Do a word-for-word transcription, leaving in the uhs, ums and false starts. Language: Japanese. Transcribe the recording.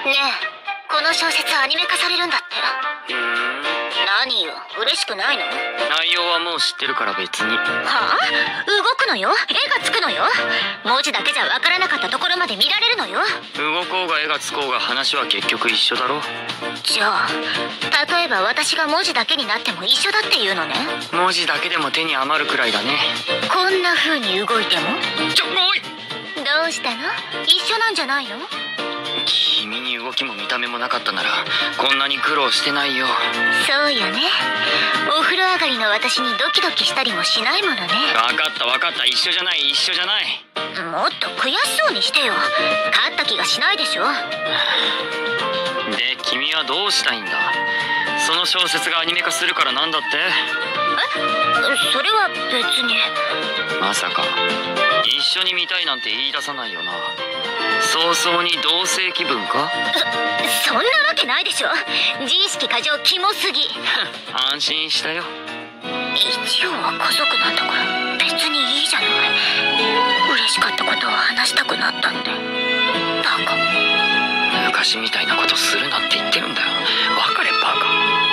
ねえ、この小説アニメ化されるんだって。何よ、嬉しくないの？ 内容はもう知ってるから別に。 はあ？動くのよ、絵がつくのよ。文字だけじゃわからなかったところまで見られるのよ。 動こうが絵がつこうが話は結局一緒だろ。 じゃあ例えば私が文字だけになっても一緒だっていうのね。 文字だけでも手に余るくらいだね。 こんな風に動いても。 ちょ、おい！ どうしたの？一緒なんじゃないの？ 君に動きも見た目もなかったならこんなに苦労してないよ。 そうよね。お風呂上がりの私にドキドキしたりもしないものね。 分かった分かった、一緒じゃない一緒じゃない。 もっと悔しそうにしてよ。勝った気がしないでしょ。 で、君はどうしたいんだ？その小説がアニメ化するからなんだって？ え？それは別に。 まさか一緒に見たいなんて言い出さないよな。早々に同棲気分か？ そ、そんなわけないでしょ。自意識過剰キモすぎ。 安心したよ。 一応は家族なんだから別にいいじゃない。嬉しかったことを話したくなったんで。バカ。 昔みたいなことするなって言ってるんだよ。分かれバカ。